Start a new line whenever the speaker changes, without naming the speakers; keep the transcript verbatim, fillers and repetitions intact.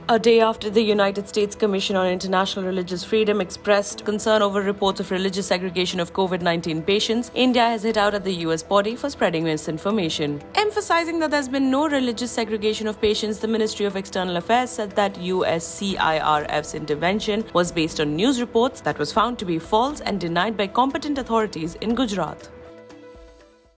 A day after the United States Commission on International Religious Freedom expressed concern over reports of religious segregation of COVID nineteen patients, India has hit out at the U S body for spreading misinformation. Emphasizing that there's been no religious segregation of patients, the Ministry of External Affairs said that U S C I R F's intervention was based on news reports that was found to be false and denied by competent authorities in Gujarat.